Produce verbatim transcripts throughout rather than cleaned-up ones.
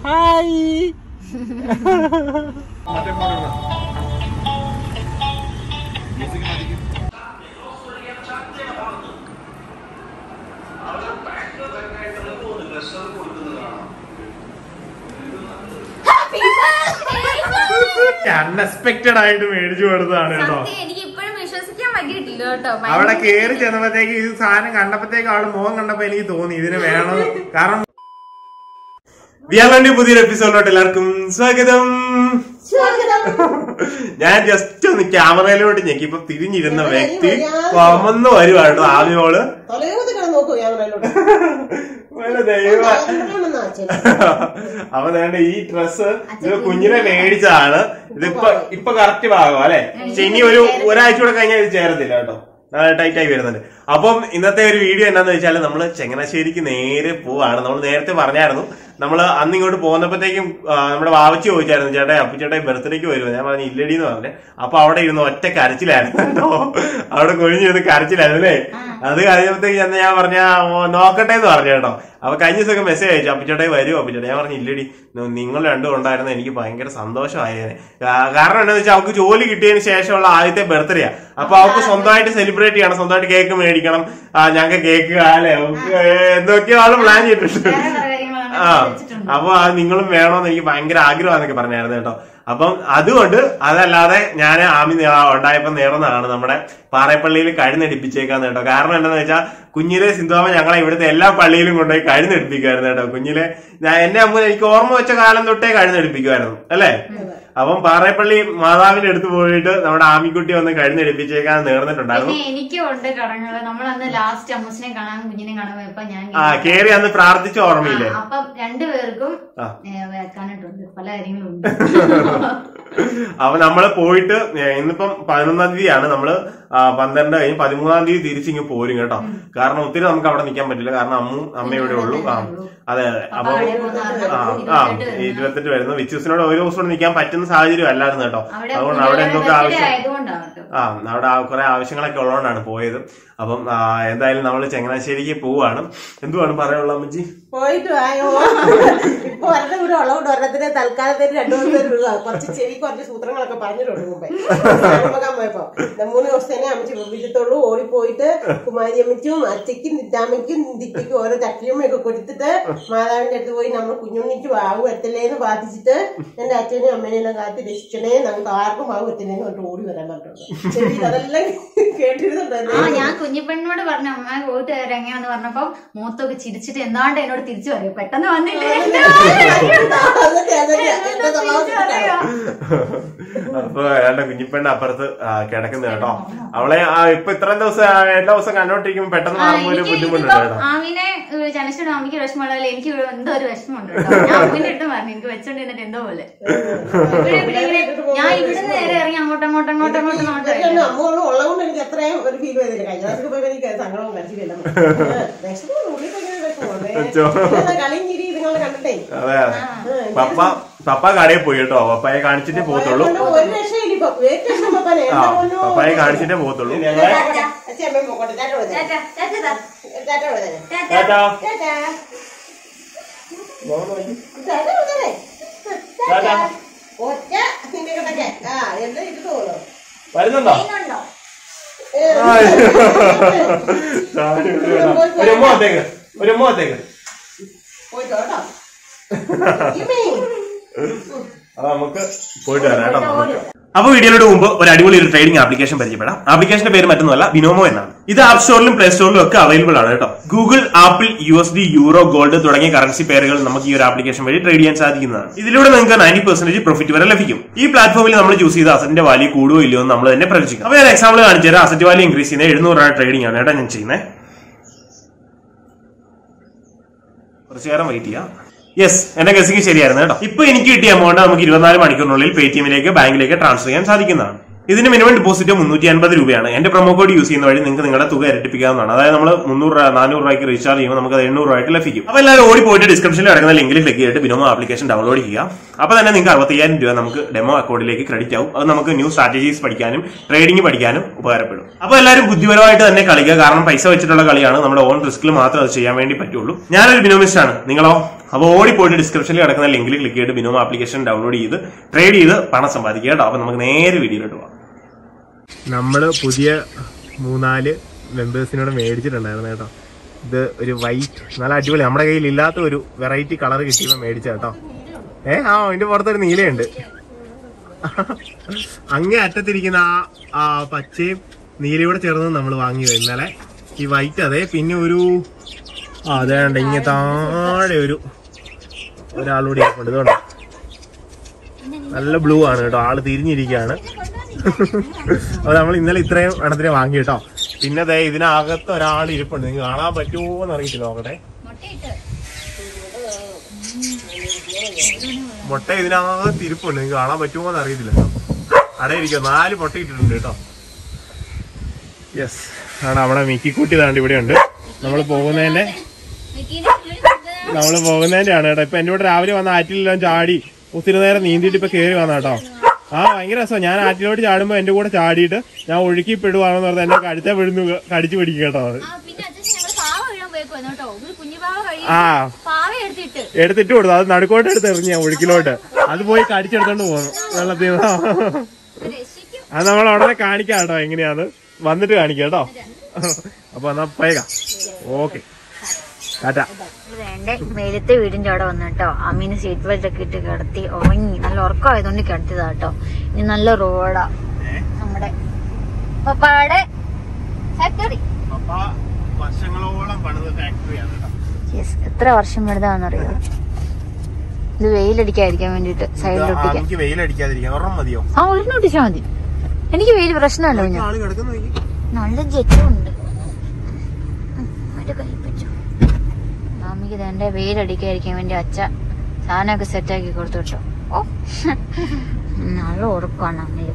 Hi. Unexpected ആയിട്ട് മേടിച്ചു കൊടുത്തതാണ് കേട്ടോ. അവിടെ കേറി ചെന്നപ്പോഴത്തേക്ക് ഇത് സാധനം കണ്ടപ്പോഴത്തേക്ക് അവള് മുഖം കണ്ടപ്പോ എനിക്ക് തോന്നി ഇതിന് വേണം. കാരണം വിയാലന്റെ പുതിയൊരു എപ്പിസോഡിലോട്ട് എല്ലാവർക്കും സ്വാഗതം. ഞാൻ ജസ്റ്റ് ഒന്ന് ക്യാമറയിലോട്ട് ഞെക്കി ഇപ്പൊ തിരിഞ്ഞിരുന്ന വ്യക്തി കൊമന്ന് വരുവാ കേട്ടോ. ആദ്യമോള് ദൈവ അപ്പൊ വേണ്ട ഈ ഡ്രസ്സ് ഇത് കുഞ്ഞിനെ മേടിച്ചതാണ്. ഇതിപ്പോ ഇപ്പൊ കറക്റ്റ് ഭാഗം അല്ലെ. പക്ഷെ ഇനി ഒരു ഒരാഴ്ച കൂടെ കഴിഞ്ഞാൽ ഇത് ചേരത്തില്ല കേട്ടോ. ടൈറ്റ് ആയി വരുന്നുണ്ട്. അപ്പം ഇന്നത്തെ ഒരു വീഡിയോ എന്താന്ന് വെച്ചാൽ നമ്മള് ചങ്ങനാശ്ശേരിക്ക് നേരെ പോവാണ്. നമ്മൾ നേരത്തെ പറഞ്ഞായിരുന്നു നമ്മള് അന്ന് ഇങ്ങോട്ട് പോകുന്നപ്പോഴത്തേക്കും നമ്മുടെ വാവച്ചി ചോദിച്ചായിരുന്നു ചേട്ടാ അപ്പു ചേട്ടാ ബർത്ത്ഡേക്ക് വരുമോ. ഞാൻ പറഞ്ഞു ഇല്ലടി എന്ന് പറഞ്ഞു. അപ്പൊ അവിടെ ഇരുന്ന് ഒറ്റ കരച്ചിലായിരുന്നു കേട്ടോ. അവിടെ കൊഴിഞ്ഞിരുന്ന് കരച്ചിലായിരുന്നു അല്ലേ. അത് കഴിഞ്ഞപ്പോഴത്തേക്ക് ചെന്ന് ഞാൻ പറഞ്ഞ നോക്കട്ടെ എന്ന് പറഞ്ഞു കേട്ടോ. അപ്പൊ കഴിഞ്ഞ ദിവസമൊക്കെ മെസ്സേജ് അയച്ചു അപ്പുചേട്ടായി വരുമോ അപ്പുചേട്ടാ. ഞാൻ പറഞ്ഞു ഇല്ലടി നിങ്ങൾ രണ്ടും ഉണ്ടായിരുന്നു എനിക്ക് ഭയങ്കര സന്തോഷമായേനെ. കാരണം എന്താണെന്ന് വെച്ചാൽ അവൾക്ക് ജോലി കിട്ടിയതിന് ശേഷമുള്ള ആദ്യത്തെ ബർത്ത്ഡേയാ. അപ്പൊ അവൾക്ക് സ്വന്തമായിട്ട് സെലിബ്രേറ്റ് ചെയ്യണം, സ്വന്തമായിട്ട് കേക്ക് മേടിക്കണം, ഞങ്ങൾക്ക് കേക്ക് അല്ലെ എന്തൊക്കെയോ ആള് പ്ലാൻ ചെയ്തിട്ടുണ്ട്. ആ അപ്പൊ അത് നിങ്ങളും വേണോന്ന് എനിക്ക് ഭയങ്കര ആഗ്രഹമാണെന്നൊക്കെ പറഞ്ഞായിരുന്നു കേട്ടോ. അപ്പം അതുകൊണ്ട് അതല്ലാതെ ഞാൻ ആമി ഉണ്ടായപ്പോ നേർന്നതാണ് നമ്മുടെ പാറേപ്പള്ളിയിൽ കഴുന്നെടുപ്പിച്ചേക്കാന്ന് കേട്ടോ. കാരണം എന്താണെന്ന് വെച്ചാൽ കുഞ്ഞിലെ സിന്ധുവാമ ഞങ്ങളെ ഇവിടുത്തെ എല്ലാ പള്ളിയിലും കൊണ്ടുപോയി കഴുന്നെടുപ്പിക്കുമായിരുന്നു കേട്ടോ. കുഞ്ഞിലെ എന്നെ അമ്മ എനിക്ക് ഓർമ്മ വെച്ച കാലം തൊട്ടേ കഴുന്നെടുപ്പിക്കുമായിരുന്നു അല്ലേ. അപ്പം പാറേപ്പള്ളി മാതാവിന്റെ അടുത്ത് പോയിട്ട് നമ്മുടെ ആമിക്കുട്ടി വന്ന് കഴുന്നെടുപ്പിച്ചേക്കാൻ നേർന്നിട്ടുണ്ടായിരുന്നു. എനിക്കുണ്ട് കടങ്ങള്. നമ്മളന്ന് ലാസ്റ്റ് അമ്മൂസിനെ കാണാൻ കുഞ്ഞിനെ കാണാൻ പോയപ്പോ ഞാൻ ആ കേറി അന്ന് പ്രാർത്ഥിച്ച ഓർമ്മയില്ലേ. അപ്പം രണ്ടുപേർക്കും വെക്കാനായിട്ടുണ്ട് പല കാര്യങ്ങളും ഉണ്ട്. അപ്പൊ നമ്മള് പോയിട്ട് ഇന്നിപ്പം പതിനൊന്നാം തീയതിയാണ്. നമ്മള് പന്ത്രണ്ട് കഴിഞ്ഞ് പതിമൂന്നാം തീയതി തിരിച്ചിങ്ങ് പോരും കേട്ടോ. കാരണം ഒത്തിരി നമുക്ക് അവിടെ നിൽക്കാൻ പറ്റില്ല. കാരണം അമ്മും അമ്മ ഇവിടെ ഉള്ളൂ. ആ അതെ അതെ. അപ്പൊ ആ ഇരുപത്തെട്ട് വരുന്നു. വിച്ചൂസിനോട് ഒരു ദിവസം നിൽക്കാൻ പറ്റുന്ന സാഹചര്യം അല്ലായിരുന്നു കേട്ടോ. അതുകൊണ്ട് അവിടെ എന്തൊക്കെ ആവശ്യം ആ അവിടെ കുറെ ആവശ്യങ്ങളൊക്കെ ഉള്ളതുകൊണ്ടാണ് പോയത്. അപ്പം എന്തായാലും നമ്മള് ചങ്ങനാശ്ശേരിക്ക് പോവാണ്. എന്തുവാണ് പറയാനുള്ള അമ്മച്ചി? പോയിട്ട് വായോ. ഇപ്പൊ ഒരെണ്ണം കൂടെ ഉള്ളതുകൊണ്ട് ഒരെണ്ണത്തിന് തൽക്കാലത്തിന് രണ്ടു മൂന്ന് പേരുള്ള കുറച്ച് ചെവി കുറച്ച് സൂത്രങ്ങളൊക്കെ പറഞ്ഞിട്ടുണ്ട് മുമ്പേ പോയപ്പോ. മൂന്ന് ദിവസത്തേനെ അമ്മച്ചി വിളിച്ചിട്ടുള്ളൂ. ഓടിപ്പോയിട്ട് കുമാരി അമ്മച്ചും അച്ഛയ്ക്കും നിറ്റാമ്മയ്ക്കും നിത്യയ്ക്കും ഓരോ ചട്ടിയമ്മയൊക്കെ കൊടുത്തിട്ട് മാതാവിന്റെ അടുത്ത് പോയി നമ്മൾ കുഞ്ഞുണ്ണിക്ക് വാവ് എത്തലേന്ന് പ്രാർത്ഥിച്ചിട്ട് എന്റെ അച്ഛനെയും അമ്മേനെല്ലാം കാത്തി രക്ഷിക്കണേ, നമുക്ക് ആർക്കും വാവ് എത്തലേന്ന് പറഞ്ഞിട്ട് ഓടി വരാൻ പറഞ്ഞിട്ടുണ്ട്. ചെവി അതെല്ലാം കേട്ടിരുന്നുണ്ടായിരുന്നു. ഞാൻ കുഞ്ഞിപ്പെണ്ണോട് പറഞ്ഞ അമ്മ പോയിട്ട് എങ്ങനെയാന്ന് പറഞ്ഞപ്പോ മൂത്തൊക്കെ ചിരിച്ചിട്ട് എന്താണ്ട് എന്നോട് തിരിച്ചു പറയും പെട്ടെന്ന് വന്നില്ലേ. അപ്പൊ ഏതാണ്ട് കുഞ്ഞിപ്പെണ്ണ അപ്പുറത്ത് കിടക്കുന്ന കേട്ടോ. അവളെ ഇപ്പൊ ഇത്രയും ദിവസം എല്ലാ ദിവസം കണ്ടോണ്ടിരിക്കുമ്പോ പെട്ടെന്ന് മാറുമ്പോ ഒരു ബുദ്ധിമുട്ടുണ്ട്. ആമിനെ ജനശ്വര ആമിക്ക് വിഷമമുള്ളതല്ലേ എനിക്ക് എന്തോ ഒരു വിഷമമുണ്ട് കേട്ടോ. ഞാൻ അമ്മിന്റെ അടുത്ത് പറഞ്ഞു എനിക്ക് വെച്ചോണ്ടിരുന്നിട്ട് എന്തോ പോലെ. ഞാൻ ഇവിടുന്ന് നേരെ ഇറങ്ങി അങ്ങോട്ടും അങ്ങോട്ടും അങ്ങോട്ടും അങ്ങോട്ടും നോക്കാം. അമ്മ ഉള്ളതുകൊണ്ട് എനിക്ക് അത്രയും ഒരു ഫീൽ ചെയ്തില്ല. കഴിഞ്ഞ ദിവസം പോയി എനിക്ക് സങ്കടവും കരച്ചില്ല. കളിയും ചിരി ഇതുങ്ങളെ കണ്ടിട്ടേ. അതെ അതെ. പപ്പ പപ്പ കടയിൽ പോയി കേട്ടോ. പപ്പായെ കാണിച്ചിട്ടേ പോകത്തുള്ളൂ. ഒരു രക്ഷയില്ല ഇപ്പൊ. പപ്പായെ കാണിച്ചിട്ടേ പോകത്തുള്ളൂ. വരുന്നുണ്ടോ? ഒരു ഉമ്മത്തേക്ക് ഒരു ഉമ്മത്തേക്ക് അത് നമുക്ക് പോയിട്ട് വരാം കേട്ടോ. അപ്പൊ വീഡിയോയുടെ മുമ്പ് ഒരു അടിപൊളി ഒരു ട്രേഡിംഗ് ആപ്ലിക്കേഷൻ പരിചയപ്പെടാം. ആപ്ലിക്കേഷന്റെ പേര് മറ്റൊന്നുമല്ല ബിനോമോ എന്നാണ്. ഇത് ആപ്പ് സ്റ്റോറിലും പ്ലേ സ്റ്റോറിലും ഒക്കെ അവൈലബിൾ ആണ് കേട്ടോ. Google, Apple, U S D, euro, gold തുടങ്ങിയ കറൻസി പേരുകൾ നമുക്ക് ഈ ഒരു ആപ്ലിക്കേഷൻ വഴി ട്രേഡ് ചെയ്യാൻ സാധിക്കുന്നതാണ്. ഇതിലൂടെ നിങ്ങൾക്ക് നയൻറ്റി പെർസെന്റേജ് പ്രോഫിറ്റ് വരെ ലഭിക്കും. ഈ പ്ലാറ്റ്ഫോമിൽ നമ്മൾ ചൂസ് ചെയ്ത അസറ്റിന്റെ വാല്യൂ കൂടുവോ ഇല്ലയോ നമ്മൾ തന്നെ പ്രവചിക്കാം. അപ്പൊ ഞാൻ എക്സാമ്പിൾ കാണിച്ചു തരാം. അസറ്റ് വാല്യൂ ഇൻക്രീസ് ചെയ്യുന്നത് എഴുന്നൂറ് രൂപ ട്രേഡിംഗ് ആണ് കേട്ടോ ഞാൻ ചെയ്യുന്നത്. കുറച്ചു നേരം വെയിറ്റ് ചെയ്യാം. യെസ്, എന്റെ ഗസിംഗ് ശരിയായിരുന്നു കേട്ടോ. ഇപ്പൊ എനിക്ക് കിട്ടിയ എമൗണ്ട് നമുക്ക് ഇരുപത്തിനാല് മണിക്കൂറിനുള്ളിൽ പേടിഎമ്മിലേക്ക് ബാങ്കിലേക്ക് ട്രാൻസ്ഫർ ചെയ്യാൻ സാധിക്കുന്നതാണ്. ഇതിന് മിനിമം ഡെപ്പോസിറ്റ് മുന്നൂറ്റി അൻപത് രൂപയാണ്. എന്റെ പ്രൊമോ കോഡ് യൂസ് ചെയ്യുന്ന വഴി നിങ്ങൾക്ക് നിങ്ങളുടെ തുക ഇരട്ടിപ്പിക്കാവുന്നതാണ്. അതായത് നമ്മൾ മുന്നൂറ് രൂപ നാനൂറ് രൂപയ്ക്ക് റീചാർജ് ചെയ്യുമ്പോൾ നമുക്ക് അത് എണ്ണൂറ് രൂപയ്ക്ക് ലഭിക്കും. അപ്പൊ എല്ലാവരും ഓടി പോയിട്ട് ഡിസ്ക്രിപ്ഷനിൽ കിടക്കുന്ന ലിങ്കിൽ ക്ലിക്ക് ചെയ്തിട്ട് ബിനോമോ ആപ്ലിക്കേഷൻ ഡൗൺലോഡ് ചെയ്യുക. അപ്പൊ തന്നെ നിങ്ങൾക്ക് അറുപത്തയ്യായിരം രൂപ നമുക്ക് ഡെമോ അക്കൗണ്ടിലേക്ക് ക്രെഡിറ്റ് ആവും. അത് നമുക്ക് ന്യൂ സ്ട്രാറ്റജീസ് പഠിക്കാനും ട്രേഡിംഗ് പഠിക്കാനും ഉപകാരപ്പെടും. അപ്പൊ എല്ലാവരും ബുദ്ധിപരമായിട്ട് തന്നെ കളിക്കുക. കാരണം പൈസ വെച്ചിട്ടുള്ള കളിയാണ്. നമ്മുടെ ഓൺ റിസ്കിൽ മാത്രം അത് ചെയ്യാൻ വേണ്ടി പറ്റുള്ളൂ. ഞാനൊരു ബിനോമിസ്റ്റ് ആണ്. നിങ്ങളോ? അപ്പൊ ഓടിപ്പോയിട്ട് ഡിസ്ക്രിപ്ഷനിൽ കിടക്കുന്ന ലിങ്കിൽ ക്ലിക്ക് ചെയ്ത് ബിനോം ആപ്ലിക്കേഷൻ ഡൗൺലോഡ് ചെയ്ത് ട്രേഡ് ചെയ്ത് പണം സമ്പാദിക്കുക കേട്ടോ. അപ്പൊ നമുക്ക് നേരെ വീഡിയോയിലോട്ട് പോകാം. നമ്മള് പുതിയ മൂന്നാല് മെമ്പേഴ്സിനോട് മേടിച്ചിട്ടുണ്ടായിരുന്നു കേട്ടോ. ഇത് ഒരു വൈറ്റ് നല്ല അടിപൊളി, നമ്മുടെ കയ്യിൽ ഇല്ലാത്ത ഒരു വെറൈറ്റി കളർ കിട്ടിയപ്പോ മേടിച്ച കേട്ടോ. ഏ ആ ഇതിന്റെ പുറത്തൊരു നീലയുണ്ട്. അങ്ങേ അറ്റത്തിരിക്കുന്ന ആ ആ പച്ചയും നീലയൂടെ ചേർന്ന് നമ്മൾ വാങ്ങിയത് ഇന്നലെ. ഈ വൈറ്റ് അതെ, പിന്നെ ഒരു ആ അതേണ്ട ഇങ്ങനെ താഴെ ഒരു ഒരാളൂടെ ഇരിപ്പുണ്ട്. ഇതുകൊണ്ട് നല്ല ബ്ലൂ ആണ് കേട്ടോ, ആള് തിരിഞ്ഞിരിക്കുകയാണ്. അപ്പൊ നമ്മൾ ഇന്നലെ ഇത്രയും എണ്ണത്തിനെ വാങ്ങി കേട്ടോ. പിന്നെ അതെ ഇതിനകത്ത് ഒരാൾ ഇരിപ്പുണ്ട്, നിങ്ങൾക്ക് കാണാൻ പറ്റുമോ എന്ന് അറിയിച്ചില്ല, നോക്കട്ടെ. മുട്ട ഇതിനകത്ത് ഇരിപ്പുണ്ട്, നിങ്ങൾക്ക് കാണാൻ പറ്റുമോ എന്ന് അറിയത്തില്ല. അവിടെ ഇരിക്കും, നാല് മുട്ട ഇട്ടിട്ടുണ്ട് കേട്ടോ. യെസ് ആണ് അവിടെ മിക്കിക്കൂട്ടി താണ്ട് ഇവിടെ ഉണ്ട്. നമ്മൾ പോകുന്നതിന്റെ നമ്മള് പോകുന്നതിന്റെ ആണ് കേട്ടോ. ഇപ്പൊ എന്റെ കൂടെ രാവിലെ വന്ന ആറ്റിലെല്ലാം ചാടി ഒത്തിരി നേരം നീന്തിയിട്ട് ഇപ്പൊ കയറി വന്ന കേട്ടോ. ആ ഭയങ്കര രസം. ഞാൻ ആറ്റിലോട്ട് ചാടുമ്പോ എന്റെ കൂടെ ചാടിയിട്ട് ഞാൻ ഒഴുക്കി പെടുവാണെന്ന് പറഞ്ഞാൽ എന്നെ കടിച്ച പെടുന്നു കടിച്ചു പിടിക്കും കേട്ടോ. അത് ആ എടുത്തിട്ട് കൊടുത്തു, അത് നടുക്കോട്ട് എടുത്ത് എറിഞ്ഞ ഒഴുക്കിലോട്ട്, അത് പോയി കടിച്ചെടുത്തോണ്ട് പോന്നു വെള്ളത്തിൽ. അത് നമ്മൾ ഉടനെ കാണിക്കാം കേട്ടോ, എങ്ങനെയാന്ന് വന്നിട്ട് കാണിക്കാം കേട്ടോ. അപ്പൊ എന്നാ പോയേക്കാം. Okay tata. എന്റെ മേലത്തെ വീടിന്റെ അവിടെ വന്നു കേട്ടോ. അമ്മീന് സീറ്റ് ബെൽറ്റ് ഒക്കെ ഇട്ട് കിടത്തി ഉറങ്ങി, നല്ല ഉറക്കമായതുകൊണ്ട് കിടത്തിയതാ കേട്ടോ. ഇനി നല്ല റോഡാ നമ്മുടെ പപ്പായുടെ ഫാക്ടറി. വർഷങ്ങളോളം പണിത ഫാക്ടറിയാണ് കേട്ടോ. യെസ്, എത്ര വർഷം പണിതാന്നറിയോ? ഇത് വെയിലടിക്കാതിരിക്കാൻ വേണ്ടിട്ട് സൈഡിലൊട്ടിക്കാൻ. എനിക്ക് വെയിലടിക്കാതിരിക്കാൻ ഒരെണ്ണം മതിയോ? ആ ഒരെണ്ണം ഒട്ടിച്ചാൽ മതി, എനിക്ക് വെയിൽ പ്രശ്നമല്ലോ. ഞാൻ നല്ല ജെറ്റുണ്ട്, കഴിപ്പിച്ചു. മാമിക്ക് ഇതെന്റെ വെയിലടിക്കാതിരിക്കാൻ വേണ്ടി അച്ഛ സാധനമൊക്കെ സെറ്റാക്കി കൊടുത്തു കേട്ടോ. ഓ നല്ല ഉറപ്പാണ് അമ്മയില്.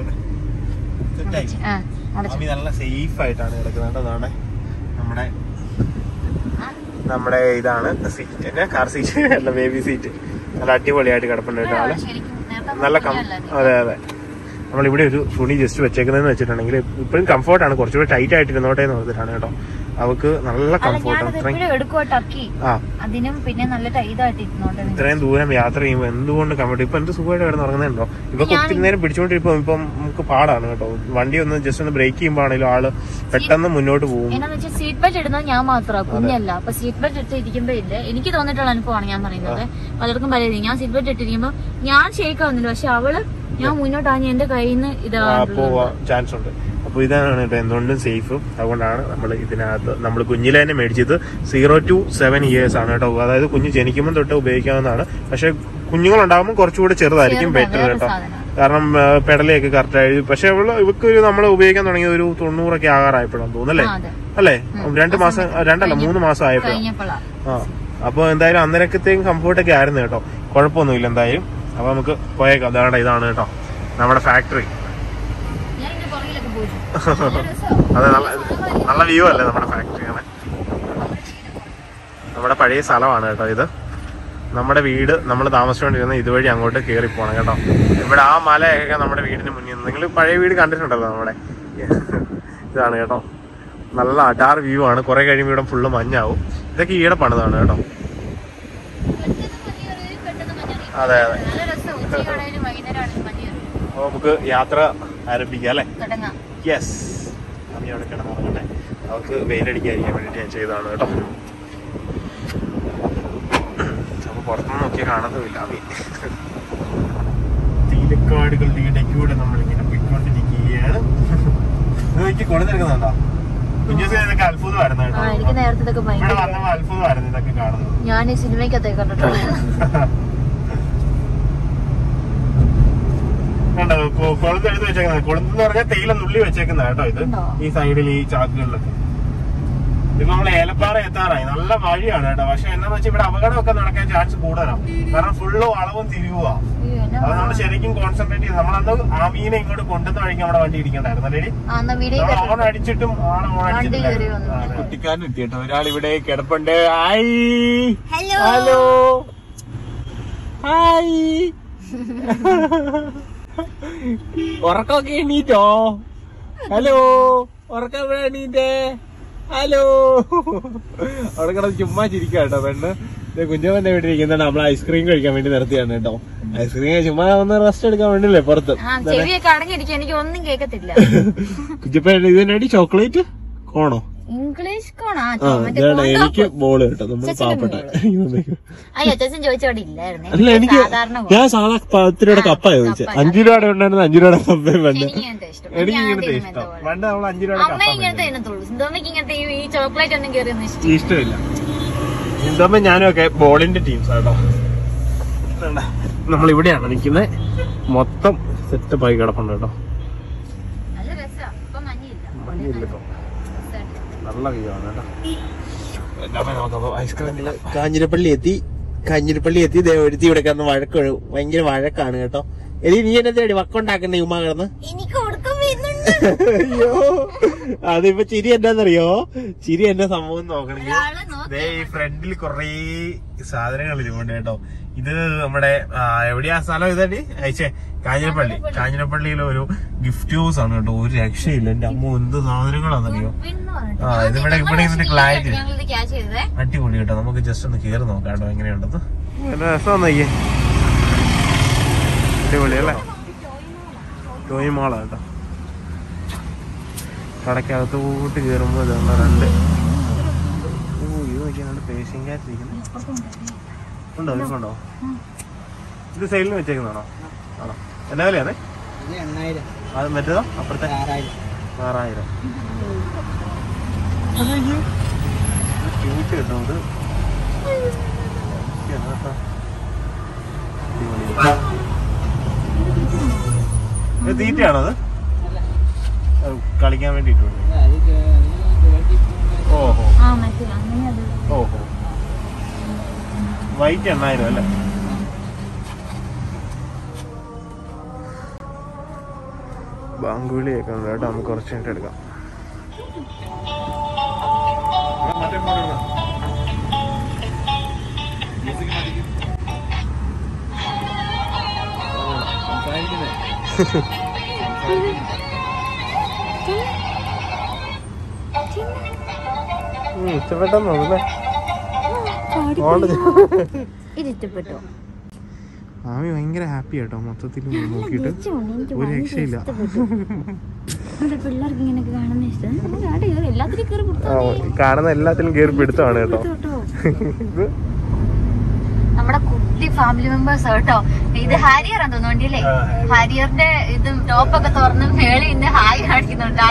നല്ല സേഫ് ആയിട്ടാണ് കിടക്കുന്നത്. നമ്മുടെ നമ്മുടെ ഇതാണ് സീറ്റ്, കാർ സീറ്റ് അല്ല ബേബി സീറ്റ്. നല്ല അടിപൊളിയായിട്ട് കിടപ്പുണ്ട് കേട്ടോ. നല്ല അതെ അതെ. നമ്മളിവിടെ ഒരു തുണി ജസ്റ്റ് വെച്ചേക്കുന്നതെന്ന് വെച്ചിട്ടുണ്ടെങ്കിൽ ഇപ്പോഴും കംഫോർട്ടാണ്, കുറച്ചുകൂടി ടൈറ്റ് ആയിട്ട് ഇരുന്നോട്ടെ എന്ന് പറഞ്ഞിട്ടാണ് കേട്ടോ. അവർക്ക് നല്ല കംഫോർട്ടാണ്. ഇത്രയും ദൂരം യാത്ര ചെയ്യുമ്പോൾ എന്തുകൊണ്ട് കംഫോർട്ട്. ഇപ്പൊ എന്ത് സുഖമായിട്ട് കിടന്ന് ഉറങ്ങുന്നുണ്ടോ. ഇപ്പൊ ഒത്തിരി നേരം പിടിച്ചോണ്ടിരിക്കും, ഇപ്പം നമുക്ക് പാടാണ് കേട്ടോ. വണ്ടി ഒന്ന് ജസ്റ്റ് ഒന്ന് ബ്രേക്ക് ചെയ്യുമ്പോൾ ആണെങ്കിലും ആള് പെട്ടെന്ന് മുന്നോട്ട് പോകും. സീറ്റ് ബെൽറ്റ് ഇടുന്നത് ഞാൻ മാത്രമാണ്, കുഞ്ഞല്ല. അപ്പൊ സീറ്റ് ബെൽറ്റ് എടുത്ത് ഇരിക്കുമ്പോ ഇല്ല, എനിക്ക് തോന്നിയിട്ടുള്ള അനുഭവമാണ് ഞാൻ പറയുന്നത്. പലർക്കും പലരും ഞാൻ സീറ്റ് ബെൽറ്റ് ഇട്ടിരിക്കുമ്പോ ഞാൻ ഷേക്ക് ആവുന്നില്ല, പക്ഷെ അവള് ഞാൻ മുന്നോട്ടാണ് എന്റെ കയ്യിൽ നിന്ന് ഇതാ പോവാൻ ചാൻസ് ഉണ്ട്. അപ്പൊ ഇതാണ് കേട്ടോ എന്തുകൊണ്ടും സേഫ്. അതുകൊണ്ടാണ് നമ്മൾ ഇതിനകത്ത് നമ്മൾ കുഞ്ഞിലെ തന്നെ മേടിച്ചത്. സീറോ ടു സെവൻ ഇയേഴ്സ് ആണ് കേട്ടോ. അതായത് കുഞ്ഞ് ജനിക്കുമ്പോൾ തൊട്ട് ഉപയോഗിക്കാവുന്നതാണ്. പക്ഷെ കുഞ്ഞുങ്ങളുണ്ടാകുമ്പോൾ കുറച്ചുകൂടെ ചെറുതായിരിക്കും ബെറ്റർ കേട്ടോ. കാരണം പെടലയൊക്കെ കറക്റ്റ് ആയി. പക്ഷെ അവള് ഇവക്ക് ഒരു നമ്മൾ ഉപയോഗിക്കാൻ തുടങ്ങിയത് ഒരു തൊണ്ണൂറൊക്കെ ആകാറായപ്പോഴാണ് തോന്നുന്നല്ലേ അല്ലേ? രണ്ട് മാസം രണ്ടല്ല മൂന്ന് മാസം ആയപ്പോഴാണ്. ആ അപ്പൊ എന്തായാലും അന്നേരത്തേക്കും കംഫോർട്ടൊക്കെ ആയിരുന്നു കേട്ടോ. കുഴപ്പമൊന്നുമില്ല എന്തായാലും. അപ്പൊ നമുക്ക് പോയേക്കാം. അതാണ് ഇതാണ് കേട്ടോ നമ്മുടെ ഫാക്ടറി. അതെ നല്ല നല്ല വ്യൂ അല്ലേ നമ്മുടെ ഫാക്ടറി. ആണ് നമ്മുടെ പഴയ സ്ഥലമാണ് കേട്ടോ ഇത്. നമ്മുടെ വീട് നമ്മൾ താമസിച്ചുകൊണ്ടിരുന്ന ഇതുവഴി അങ്ങോട്ട് കയറി പോകണം കേട്ടോ. ഇവിടെ ആ മലയൊക്കെ നമ്മുടെ വീടിന് മുന്നിൽ നിന്ന്. നിങ്ങൾ പഴയ വീട് കണ്ടിട്ടുണ്ടല്ലോ നമ്മുടെ. ഇതാണ് കേട്ടോ, നല്ല അടാർ വ്യൂ ആണ്. കുറെ കഴിയുമ്പോൾ ഇവിടെ ഫുള്ള് മഞ്ഞാവും. ഇതൊക്കെ ഈടെ പണിതാണ് കേട്ടോ. അതെ അതെ. അപ്പൊ നമുക്ക് യാത്ര ആരംഭിക്കാം അല്ലേ? യെസ്. അമ്മ അവിടെ കിടന്നുറങ്ങട്ടെ, അവർക്ക് വെയിലടിക്കാതിരിക്കാൻ വേണ്ടിട്ട് ഞാൻ ചെയ്തതാണ് കേട്ടോ. അപ്പൊ പുറത്തുനിന്ന് നോക്കിയാൽ കാണുന്നുമില്ല. അമ്മ തീലക്കാടുകളുടെ ഇടയ്ക്കൂടെ നമ്മളിങ്ങനെ പോയിക്കൊണ്ടിരിക്കുകയാണ്. നോക്കി കൊടുത്തിരിക്കുന്നുണ്ടോ? കുഞ്ഞുസൊക്കെ അത്ഭുതമായിരുന്നു കേട്ടോ. എനിക്ക് നേരത്തെ ഇതൊക്കെ ഇവിടെ വന്നപ്പോ അത്ഭുതമായിരുന്നു ഇതൊക്കെ കാണുന്നത്. ഞാൻ ഈ സിനിമയ്ക്കകത്തേക്ക് കണ്ടിട്ടുണ്ട്. കണ്ടോ കൊളുത്ത് എടുത്ത് വെച്ചേക്കുന്നത്. കൊളുത്ത് എന്ന് പറഞ്ഞാൽ തേയില നുള്ളി വെച്ചേക്കുന്ന കേട്ടോ. ഇത് ഈ സൈഡിൽ ഈ ചാക്കുകളിലൊക്കെ. ഇപ്പൊ നമ്മൾ ഏലപ്പാറ എത്താറായി. നല്ല വഴിയാണ് കേട്ടോ. പക്ഷെ എന്താന്ന് വെച്ചാൽ ഇവിടെ അപകടമൊക്കെ നടക്കാൻ ചാൻസ് കൂടുതലാണ്. കാരണം ഫുള്ള് വളവും തിരിവുക. അത് നമ്മൾ ശരിക്കും കോൺസെൻട്രേറ്റ് ചെയ്ത് നമ്മളന്ന് ആ മീനെ ഇങ്ങോട്ട് കൊണ്ടുവന്ന വഴിക്ക് നമ്മുടെ വണ്ടി ഇരിക്കണ്ടായിരുന്നു അല്ലേ? നമ്മൾ ഓൺ അടിച്ചിട്ടും ആളെ ഓൺ അടിച്ചിട്ടില്ല. കുട്ടിക്കാരൻ എത്തി കേട്ടോ. ഒരാൾ ഇവിടെ കിടപ്പുണ്ട്. Hi hello hi. ഉറക്കമൊക്കെ എണീറ്റോ? ഹലോ ഉറക്കം എണീറ്റേ? ഹലോ. അവിടെ കിടന്ന് ചുമ്മാ ചിരിക്കാട്ടോ പെണ്ണ്. കുഞ്ഞമ്മ ഇവിടെ ഇരിക്കുന്നുണ്ട്. നമ്മൾ ഐസ്ക്രീം കഴിക്കാൻ വേണ്ടി നിർത്തിയാണ് കേട്ടോ. ഐസ്ക്രീം ചുമ്മാ ഒന്ന് റെസ്റ്റ് എടുക്കാൻ വേണ്ടിയല്ലേ പുറത്ത്. ചെവിയൊക്കെ അടങ്ങിയിരിക്കും, എനിക്ക് ഒന്നും കേൾക്കത്തില്ല. കുഞ്ഞപ്പ ഇതിനടി ചോക്ലേറ്റ് കോണോ? English cone? എനിക്ക് ബോള് കേട്ടോ. നമ്മൾ പാവപ്പെട്ട. അയ്യോ അച്ഛൻ ചോദിച്ചോടെ ഇല്ലായിരുന്നു. അല്ല എനിക്ക് ഞാൻ സാധാ പത്ത് രൂപയുടെ കപ്പ ചോദിച്ചത്. അഞ്ചു രൂപയുടെ ഉണ്ടായിരുന്നു. അഞ്ചു രൂപയുടെ കപ്പയും വേണ്ട. എനിക്ക് ഇങ്ങനത്തെ ഇഷ്ടം. പണ്ട് നമ്മൾ അഞ്ചു രൂപയുടെ കപ്പ ഇങ്ങനത്തെ ഇങ്ങനത്തെ ഈ ചോക്ലേറ്റ് ഒന്നും കയറിയൊന്നും ഇഷ്ടമില്ല. എന്തോമ്മ ഞാനും ഒക്കെ ബോളിന്റെ ടീംസ് കേട്ടോ. നമ്മൾ ഇവിടെയാണ് നിൽക്കുന്നത്. മൊത്തം സെറ്റപ്പ് ആയി കിടപ്പുണ്ട് കേട്ടോ. മഞ്ഞില്ല ഇപ്പൊ, നല്ല വ്യൂ ആണ് കേട്ടോ. ഐസ്ക്രീമില് കാഞ്ഞിരപ്പള്ളി എത്തി. കാഞ്ഞിരപ്പള്ളി എത്തി. ദേവരുത്തി ഇവിടെ കിടന്ന് വഴക്ക് ഭയങ്കര വഴക്കാണ് കേട്ടോ. എലി നീ എന്നെ തേടി വക്കുണ്ടാക്കണ്ടേ ഉമ്മ കിടന്ന്? അയ്യോ അതിപ്പോ ചിരി എന്താന്നറിയോ? ചിരി എന്റെ സംഭവം നോക്കണെങ്കിൽ ഈ ഫ്രണ്ടിൽ കൊറേ സാധനങ്ങൾ ഇരിപ്പുണ്ട് കേട്ടോ. ഇത് നമ്മുടെ എവിടെയാ സ്ഥലം? ഇതടി അയച്ചേ കാഞ്ഞിരപ്പള്ളി. കാഞ്ഞിരപ്പള്ളിയിലെ ഒരു ഗിഫ്റ്റ് ഹൗസ് ആണ് കേട്ടോ. ഒരു രക്ഷയില്ല. എന്റെ അമ്മ എന്ത് സാധനങ്ങളാണെന്നറിയോ? ആ ഇതിവിടെ ഇവിടെ ഇതിന്റെ ക്ലാരിറ്റി അടിപൊളി കേട്ടോ. നമുക്ക് ജസ്റ്റ് ഒന്ന് കേറി നോക്കാം കേട്ടോ എങ്ങനെയുണ്ടെന്ന്. രസം നോക്കിയേ, അടിപൊളി അല്ലേ? ടോയ് മാളാ കേട്ടോ. കടക്കകത്തോട്ട് കയറുമ്പോൾ ഇതുണ്ട് രണ്ട്. ഓ ഇത് നോക്കിയാണ് പേഷ്യൻ ക്യാറ്റ് ഇരിക്കുന്നത്. ഉണ്ടോ ഇതുണ്ടോ? ഇത് സൈഡിൽ വെച്ചേക്കുന്നതാണോ? ആണോ? എന്നാ വിലയാണേ? അത് മറ്റേതോ അപ്പുറത്തെ ആറായിരം. ക്യൂട്ട് കേട്ടോ. ഇത് തീറ്റയാണോ? അത് കളിക്കാൻ വേണ്ടിട്ടുണ്ട്. ഓഹോ ഓഹോ വൈറ്റ് എണ്ണായിരം അല്ലേ? ബാങ്കുവിളിയൊക്കെ ഉണ്ട് കേട്ടോ. നമുക്ക് കുറച്ച് കഴിഞ്ഞിട്ട് എടുക്കാം. ഇഷ്ടപ്പെട്ടെന്നോ? ഇഷ്ടപ്പെട്ടോ? മാമി ഭയങ്കര ഹാപ്പി കേട്ടോ. മൊത്തത്തിൽ നോക്കിയിട്ട് ഒരു രക്ഷയില്ല. പിള്ളേർക്ക് ഇങ്ങനെയൊക്കെ കാണുന്ന ഇഷ്ടം. എല്ലാത്തിനും കയറി കാണുന്ന എല്ലാത്തിലും കയറി പിടുത്തമാണ് കേട്ടോ. നമ്മുടെ കുട്ടി ഫാമിലി മെമ്പേഴ്സ് കേട്ടോ. ഇത് ഹാരിയർ ആണെന്ന് തോന്നുന്നുണ്ടല്ലേ? ഹാരിയറിന്റെ ഇത് ടോപ്പൊക്കെ തുറന്ന് മേളിൽ ഇന്ന് ഹായ് കാണിക്കുന്നുണ്ട്.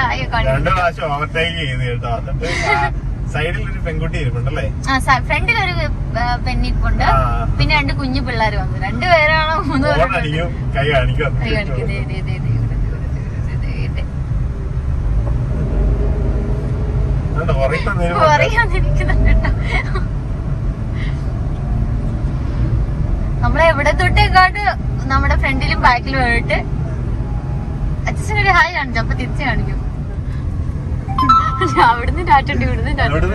സൈഡിൽ ഒരു പെൺകുട്ടി ഇരിപ്പുണ്ടല്ലേ? ആ ഫ്രണ്ടിലൊരു പെണ്ണിപ്പുണ്ട്. പിന്നെ രണ്ട് കുഞ്ഞു പിള്ളേർ വന്നു. രണ്ടുപേരാണോ മൂന്ന് പേരാണോ? കൈ കാണിക്കും. നമ്മളെ എവിടെ തൊട്ടേക്കാട്ട് നമ്മുടെ ഫ്രണ്ടിലും ബാക്കിലും ആയിട്ട് അച്ഛനൊരു ഹായ് കാണിച്ചു. അപ്പൊ തിരിച്ചു കാണിക്കും. അവിടുന്ന് ടാറ്റുണ്ട്, ഇവിടുന്ന്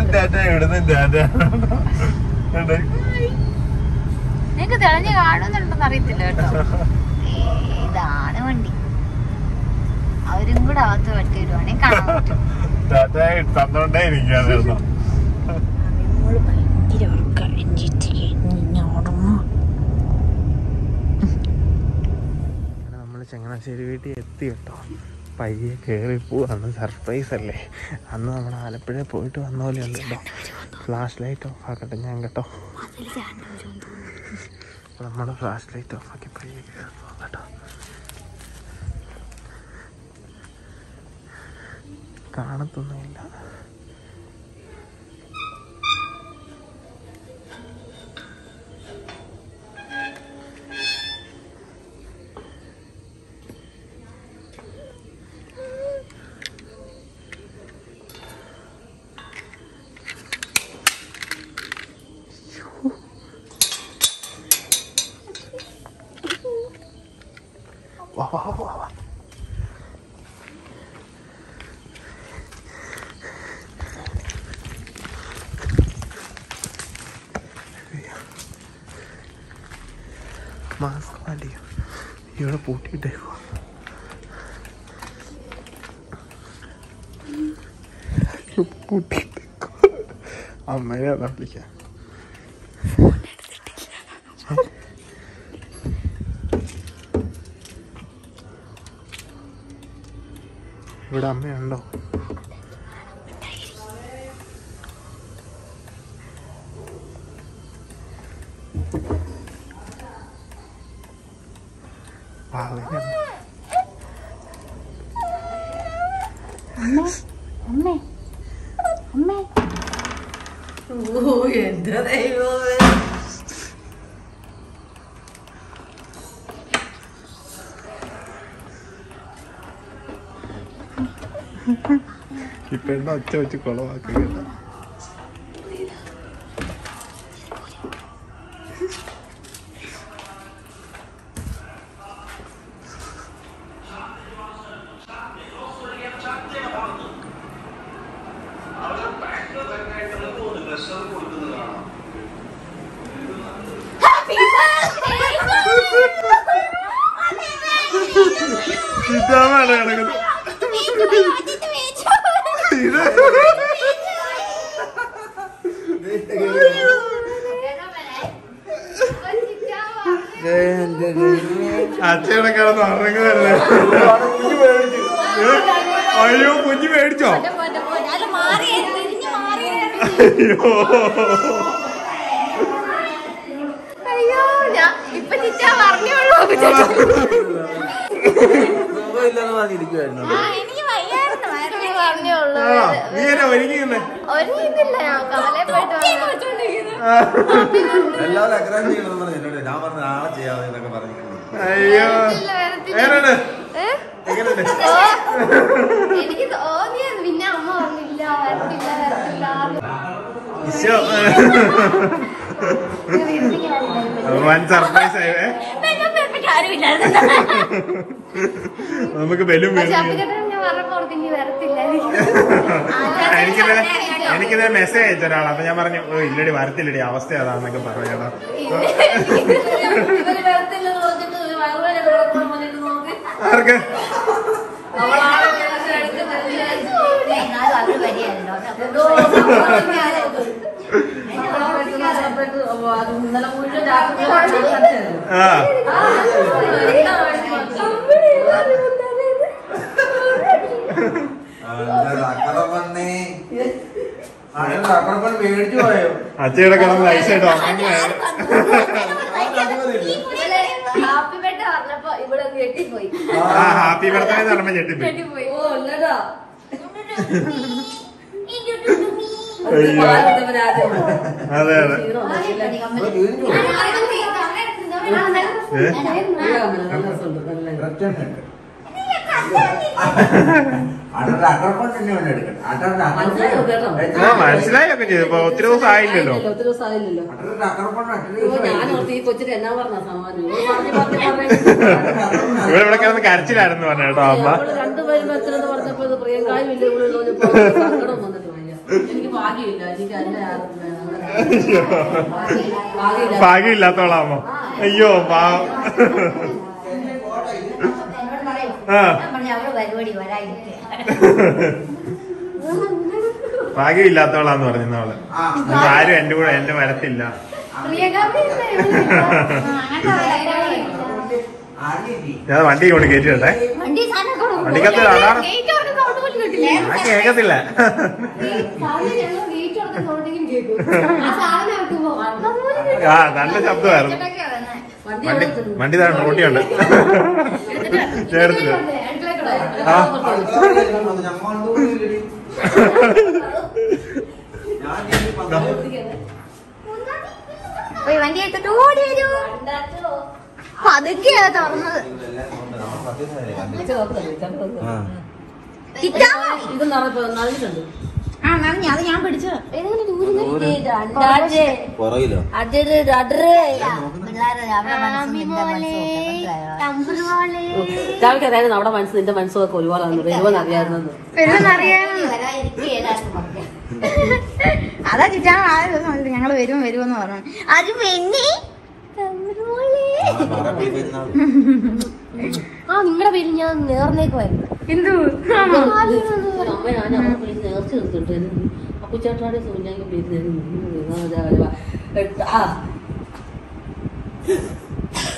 നിങ്ങക്ക് തെളിഞ്ഞ് കാണുന്നുണ്ടെന്ന് അറിയത്തില്ല കേട്ടോ. ഇതാണ് വണ്ടി. അവരും കൂടെ അകത്ത് വെട്ടി വരുവാണെങ്കിൽ കാണാൻ പറ്റും. നമ്മള് ചങ്ങനാശ്ശേരി വീട്ടിൽ എത്തി കേട്ടോ. പയ്യെ കയറി പോവാണ്. സർപ്രൈസ് അല്ലേ? അന്ന് നമ്മൾ ആലപ്പുഴ പോയിട്ട് വന്ന പോലെ ഉണ്ട് കേട്ടോ. ഫ്ലാഷ് ലൈറ്റ് ഓഫ് ആക്കട്ടെ ഞാൻ കേട്ടോ. നമ്മുടെ ഫ്ലാഷ് ലൈറ്റ് ഓഫ് ആക്കി പയ്യെ കയറി പോവാം കേട്ടോ. കാണത്തൊന്നുമില്ല. വാ വാ വാ വാ. മാസ്ക് വേണ്ടിയ ഇവിടെ പൂട്ടിയിട്ടേക്കോ. പൂട്ടിയിട്ടേക്കോ. അമ്മയെ വിളിക്കാം. ഇവിടെ അമ്മയുണ്ടോ? അമ്മേ അമ്മേ ഓ എന്റെ ദൈവമേ. ഈ പെണ്ണ ഒച്ച വെച്ച് കുളവാക്കുക. ഇതാണ് കിടക്കുന്നത്. അച്ഛനെ കിടന്ന് ഉറങ്ങുന്നല്ലേ? അയ്യോ കുഞ്ഞു മേടിച്ചോ? അയ്യോ ഞാൻ ഇപ്പൊ ചിറ്റാ പറഞ്ഞോളൂ. എനിക്ക് വയ്യായിരുന്നു, വയറിന് പറഞ്ഞോളൂ. ഒരുങ്ങിയിരുന്നേ ഒരുങ്ങിയിട്ടില്ല, ഞാൻ കാലേ പോയിട്ട് എല്ലാവരും അഗ്രഹം ചെയ്യണമെന്ന് പറഞ്ഞിട്ടുണ്ട്. ഞാൻ പറഞ്ഞ നാളെ ചെയ്യാമെന്നൊക്കെ പറഞ്ഞിട്ടുണ്ട്. അയ്യോ എനിക്ക് തോന്നിയത്, പിന്നെ അമ്മ പറഞ്ഞില്ല വരത്തില്ല വരത്തില്ല. വൻ സർപ്രൈസ് ആയേ. നമുക്ക് ബലൂൺ എനിക്കിത് എനിക്കിത് മെസ്സേജ് അയച്ച ഒരാൾ. അപ്പൊ ഞാൻ പറഞ്ഞു ഓ ഇല്ലടി വരത്തില്ലടി, അവസ്ഥ അതാന്നൊക്കെ പറഞ്ഞാ. ആർക്ക് അച്ഛയുടെ കിടന്ന് നൈസായിട്ടോ ആ ഹാപ്പി ബർത്ത്ഡേ എന്ന് പറഞ്ഞപ്പോ ഞെട്ടിപ്പോയി. അതെ അതെ മനസ്സിലായി ഒക്കെ ചെയ്തു. ഇപ്പൊ ഒത്തിരി ദിവസം ആയില്ലല്ലോ. ഇവിടെ ഇവിടെ കിടന്ന് കരച്ചിലായിരുന്നു പറഞ്ഞു കേട്ടോ അമ്മ. ഭാഗ്യമില്ലാത്തോളാം അമ്മ. അയ്യോ പാവം. ഭാഗ്യമില്ലാത്തോളാന്ന് പറഞ്ഞു അവള്. ആരും എന്റെ കൂടെ എന്റെ വരത്തില്ല. ഞാൻ വണ്ടി കൊണ്ട് കയറ്റിട്ടെ. വണ്ടിക്കകത്ത് അതാണ് ഞാൻ കേക്കത്തില്ല. ആ നല്ല ശബ്ദമായിരുന്നു. വണ്ടി വണ്ടി തന്നെ റോട്ടിയുണ്ട് ചേർത്തില്ല. ആ വണ്ടി എടുത്തിട്ട് ഓടി വരൂ. പതുക്കെയാ തുറന്നത്. ആ നന്ദി, അത് ഞാൻ പിടിച്ചു. അതായത് നമ്മുടെ മനസ്സ് നിന്റെ മനസ്സൊക്കെ ഒരുപാട് വരുമെന്ന് അറിയാവുന്നത്. അതാ ചിറ്റാണ് ആ ദിവസം ഞങ്ങള് വരും വരുമെന്ന് പറഞ്ഞു. അത് പിന്നെ ആ നിങ്ങളുടെ പേര് ഞാൻ നേർന്നേക്കുമായിരുന്നു. എന്തു അമ്മ ഞാൻ അവരുടെ പേര് നേർച്ച എടുത്തിട്ടായിരുന്നു. അപ്പുച്ചേട്ടാടെ സൂര്യാങ്കി പേര്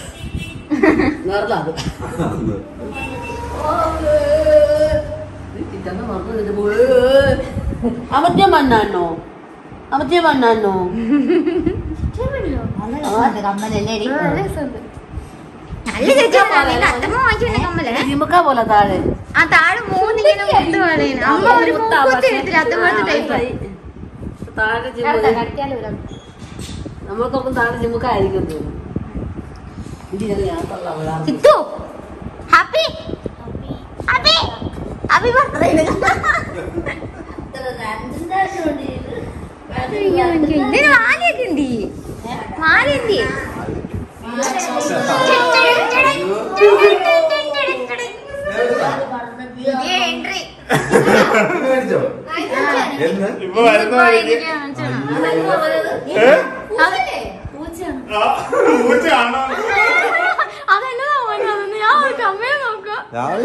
നേർന്നത് അമർത്തിയ മണ്ണാണോ അമർത്തിയ മണ്ണാണോ കമ്മലല്ലേ നല്ല ചേച്ചി അത്തമ്മ വാങ്ങിച്ചിട്ടുണ്ട് കമ്മല് ജിമുക്ക പോലെ താഴെ ആ താഴെ മൂന്നിങ്ങനെ മുത്ത് വളയുന്നു അമ്മ ഒരു മൂക്കുത്തി എടുത്തില്ല അതുപോലത്തെ ടൈപ്പ് താഴെ നമ്മൾക്കൊപ്പം താഴെ ജിമുക്ക ആയിരിക്കും Chithu happy happy happy birthday ഇതിന് മാലയൊക്കെ ഉണ്ട് മാല എന്ത് എൻട്രി ഇപ്പൊ വരുന്ന വഴിക്ക് പൂച്ചയാണോ അതെന്നതാ മോനെ ഞാൻ ഒരു കമ്മയെ നോക്കാം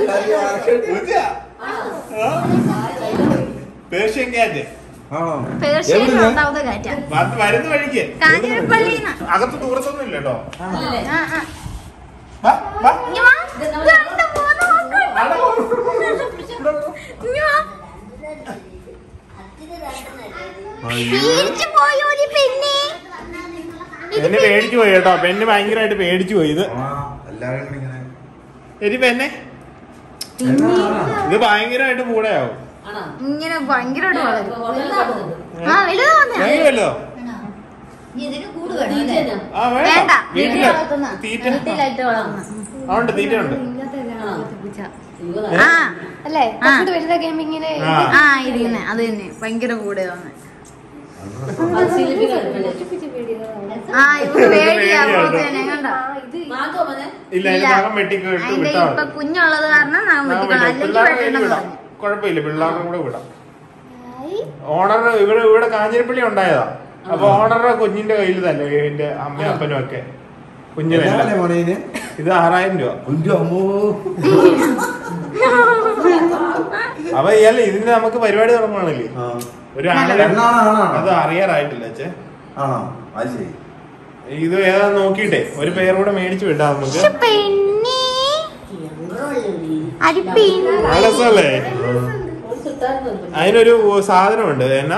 പേർഷ്യൻ ക്യാറ്റ് പേർഷ്യയിൽ ഉണ്ടാവുന്ന കാറ്റാ വരുന്ന വഴിക്ക് കാഞ്ഞിരപ്പള്ളിന്ന് അകത്ത് ദൂരത്തൊന്നും ഇല്ല കേട്ടോ. പെണ്ണ് പേടിച്ചു പോയി കേട്ടോ. പെണ്ണ് ഭയങ്കരമായിട്ട് പേടിച്ചു പോയി. ഇത് എരി പെണ്ണെ ഇത് ഭയങ്കരമായിട്ട് കൂടെയാവും. ഇങ്ങനെ ഭയങ്കരമായിട്ട് വളരും. ആ വലുതോ ഇതിന് കൂട് വേണം. വേണ്ട വീട്ടിലായിട്ട് വളർന്നു. അതുകൊണ്ട് തീറ്റ ഉണ്ട്. ആ അല്ലേ വലുതൊക്കെ ഇങ്ങനെ ആ ഇരിക്കുന്നെ അത് തന്നെ ഭയങ്കര കൂടെ വന്ന് ആ ഇപ്പൊ പേടിയാ കണ്ടോ ഇല്ല അതിന്റെ ഇപ്പൊ കുഞ്ഞുള്ളത് കാരണം നാം വെട്ടിക്കൊള്ളാം അല്ലെങ്കിൽ വെട്ടണം. കുഴപ്പമില്ല പിള്ളേരുടെ കൂടെ വിടാം. ഓണർ ഇവിടെ ഇവിടെ കാഞ്ഞിരപ്പള്ളി ഉണ്ടായതാ. അപ്പൊ ഓണറുടെ കുഞ്ഞിന്റെ കയ്യിൽ തന്നെ എന്റെ അമ്മയും അപ്പനും ഒക്കെ കുഞ്ഞിനെ. ഇത് ആറായിരം രൂപ. അപ്പൊ ഇയാളെ ഇതിന്റെ നമുക്ക് പരിപാടി തുടങ്ങുവാണല്ലേ ഒരു അത് അറിയാറായിട്ടില്ല അച്ഛേ. ഇത് ഏതാ നോക്കിട്ടെ ഒരു പേര് കൂടെ മേടിച്ചു വിടാം നമുക്ക്. അല്ലേ അതിനൊരു സാധനമുണ്ട് എന്നാ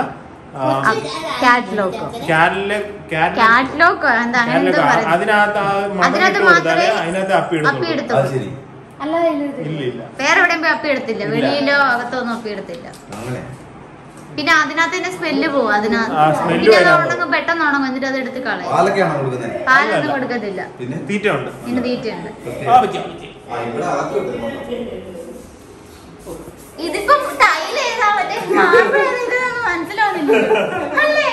അതിനകത്ത് അതിനകത്ത് അപ്പി എടുത്തു. ഇല്ല വേറെ എവിടെയും പോയി അപ്പി എടുത്തില്ല. വെളിയിലോ അകത്തൊന്നും അപ്പി എടുത്തില്ല. പിന്നെ അതിനകത്ത് തന്നെ സ്മെല്ല് പോകും. അതിനകത്ത് പെട്ടെന്ന് ഉണങ്ങും. എന്നിട്ട് അത് എടുത്ത് കളയും. പാലൊന്നും കൊടുക്കത്തില്ല. തീറ്റ ഉണ്ട്. പിന്നെ തീറ്റയുണ്ട്. ഇതിപ്പം ടൈൽ ഏതാ മറ്റേ ഇതൊന്നും മനസ്സിലാവുന്നില്ല അല്ലേ.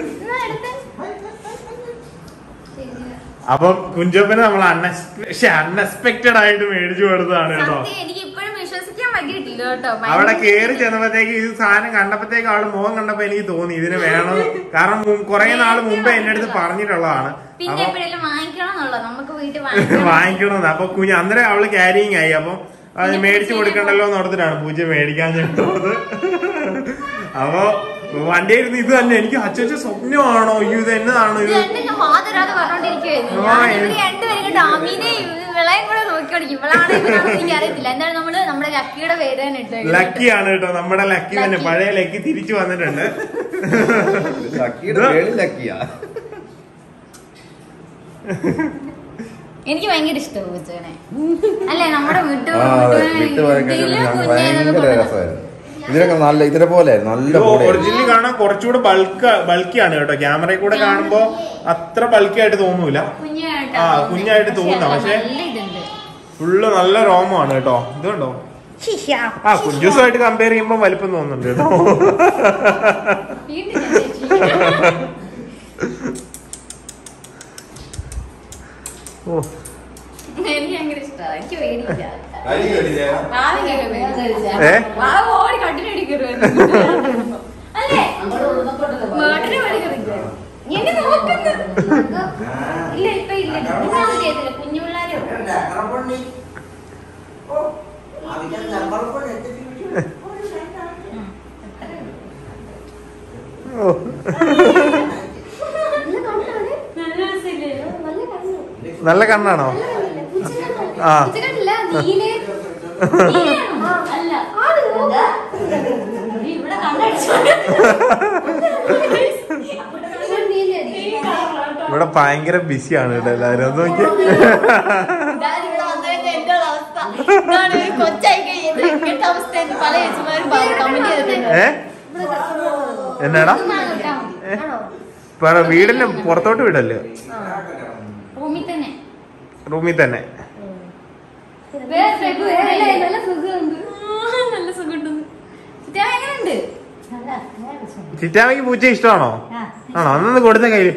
അപ്പം കുഞ്ചപ്പന് നമ്മൾ അൺഎക്സ്പെക്ടഡ് ആയിട്ട് മേടിച്ചു കൊടുത്തതാണ് കേട്ടോ. എനിക്ക് ഇപ്പോഴും വിശ്വസിക്കാൻ പറ്റിയിട്ടില്ല കേട്ടോ. അവിടെ കേറി ചെന്നപ്പോഴത്തേക്ക് ഇത് സാധനം കണ്ടപ്പോഴത്തേക്ക് അവള് മുഖം കണ്ടപ്പോ എനിക്ക് തോന്നി ഇതിന് വേണം. കാരണം കുറെ നാള് മുമ്പേ എന്റെ അടുത്ത് പറഞ്ഞിട്ടുള്ളതാണ് വാങ്ങിക്കണമെന്ന്. അപ്പൊ കുഞ്ഞ് അന്നേരം അവള് ക്യാരിങ് ആയി. അപ്പൊ അത് മേടിച്ചു കൊടുക്കണ്ടല്ലോ എന്ന് ഓർത്തിട്ടാണ് പൂജ മേടിക്കാൻ ചെന്നത്. അപ്പൊ വണ്ടിയിരുന്ന് ഇത് തന്നെ എനിക്ക് അച്ഛച്ച സ്വപ്നമാണോ അയ്യോ ഇത് എന്നതാണോ ഇത് ലക്കിയാണ് കേട്ടോ. നമ്മുടെ ലക്കി തന്നെ പഴയ ലക്കി തിരിച്ചു വന്നിട്ടുണ്ട്. എനിക്ക് ഭയങ്കര ഇഷ്ടമാണ് പൂച്ചനെ. അല്ലേ നമ്മുടെ ഇതിനൊക്കെ നല്ല ഇതിനെ പോലെ നല്ല ഒറിജിനലി കാണാൻ കുറച്ചുകൂടെ ബൾക്ക് ബൾക്കിയാണ് കേട്ടോ. ക്യാമറയിൽ കൂടെ കാണുമ്പോ അത്ര ബൾക്കി ആയിട്ട് തോന്നൂല. ആ കുഞ്ഞായിട്ട് തോന്നുന്ന പക്ഷെ ഫുള്ള് നല്ല രോമമാണ് കേട്ടോ. ഇത് കണ്ടോ ആ കുഞ്ചൂസുമായിട്ട് കമ്പയർ ചെയ്യുമ്പോ വലിപ്പം തോന്നുന്നുണ്ട് കേട്ടോ. ഓ എനിക്ക് ഭയങ്കര ഇഷ്ടമാണ്. എനിക്ക് പേടിയില്ല. കുഞ്ഞു പിള്ളേരോ നല്ല കണ്ണാണോ? ആ ഇവിടെ കണ്ണടിച്ചു. ഇവിടെ ഭയങ്കര ബിസിയാണ് കേട്ടോ എല്ലാവരും. ഒന്ന് നോക്കി ഏ എന്നാടാ പറ. വീടിന് പുറത്തോട്ട് വിടല്ലേ? റൂമിൽ തന്നെ. റൂമിൽ തന്നെ. നല്ല സുഖമുണ്ട്. നല്ല സുഖമുണ്ട്. എങ്ങനെയുണ്ട്? ചിറ്റാമയ്ക്ക് പൂച്ച ഇഷ്ടമാണോ? ആണോ? അന്നൊന്ന് കൊടുത്ത കയ്യില്.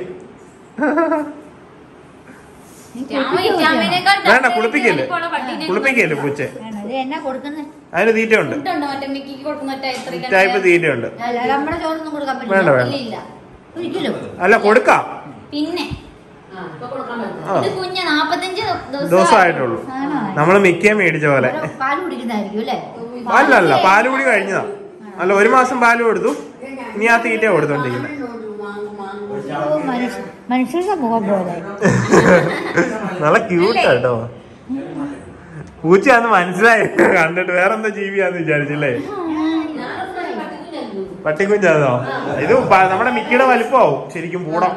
വേണ്ട, കുളിപ്പിക്കല്ലേ കുളിപ്പിക്കല്ലേ പൂച്ച. എന്നാ കൊടുക്കുന്നത്? അതിന് തീറ്റ ഉണ്ട്. ടൈപ്പ് തീറ്റ ഉണ്ട്. നമ്മുടെ ചോറൊന്നും കൊടുക്കാൻ വേണ്ട പറ്റില്ല. ഒരിക്കലും അല്ല കൊടുക്കാം. പിന്നെ ഇത് കുഞ്ഞ് നാപ്പത്തഞ്ച് ദിവസമായിട്ടുള്ളൂ. നമ്മള് മിക്ക മേടിച്ച പോലെ. പാല് കുടിക്കുന്നതായിരിക്കും അല്ലേ? അല്ല അല്ല പാല് കുടി കഴിഞ്ഞതാ. അല്ല, ഒരു മാസം പാല് കൊടുത്തു. ഇനി ആ തീറ്റ കൊടുത്തോണ്ടിരിക്കുന്നത്. മനുഷ്യരുടെ മുഖം പോലെ നല്ല ക്യൂട്ടാ കേട്ടോ. പൂച്ചയാന്ന് മനസ്സിലായി കണ്ടിട്ട്. വേറെന്താ ജീവിയാന്ന് വിചാരിച്ചില്ലേ? പട്ടിക്കുഞ്ഞാന്നോ? ഇത് നമ്മുടെ മിക്കയുടെ വലിപ്പമാവും ശരിക്കും പൂടം.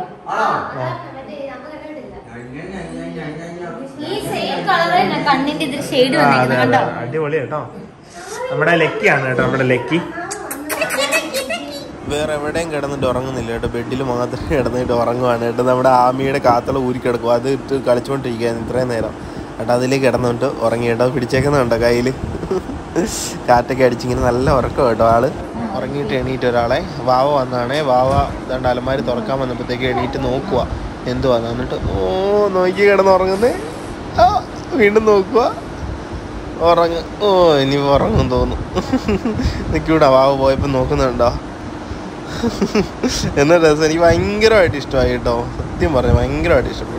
അടിപൊളി കേട്ടോ. നമ്മുടെ ലക്കിയാണ് കേട്ടോ, നമ്മുടെ ലക്കി. വേറെ എവിടെയും കിടന്നിട്ട് ഉറങ്ങുന്നില്ല കേട്ടോ. ബെഡിൽ മാത്രം കിടന്നിട്ട് ഉറങ്ങുവാണ് കേട്ടോ. നമ്മുടെ ആമിയുടെ കാത്തള ഊരി കിടക്കും. അത് ഇട്ട് കളിച്ചുകൊണ്ടിരിക്കുകയായിരുന്നു ഇത്രയും നേരം കേട്ടോ. അതിലേക്ക് കിടന്നിട്ട് ഉറങ്ങി കേട്ടോ. പിടിച്ചേക്കുന്നുണ്ടോ കയ്യിൽ? കാറ്റൊക്കെ അടിച്ചിങ്ങനെ നല്ല ഉറക്കം കേട്ടോ. ആള് ഉറങ്ങിയിട്ട് എണീറ്റ് ഒരാളെ വാവ വന്നാണേ. വാവ ഇതാണ്ട് അലമാരി തുറക്കാൻ വന്നപ്പോഴത്തേക്ക് എണീറ്റ് നോക്കുക എന്തുവാന്ന്. എന്നിട്ട് ഓ നോക്കി കിടന്ന് ഉറങ്ങുന്നേ. ആ വീണ്ടും നോക്കുക, ഉറങ്ങ. ഓ ഇനി ഉറങ്ങും തോന്നും. നിൽക്കൂടാ വാവ പോയപ്പോൾ നോക്കുന്നുണ്ടോ? എന്നാ രസം. എനിക്ക് ഭയങ്കരമായിട്ട് ഇഷ്ടമായി കേട്ടോ. സത്യം പറഞ്ഞു ഭയങ്കരമായിട്ട് ഇഷ്ടപ്പെട്ടു.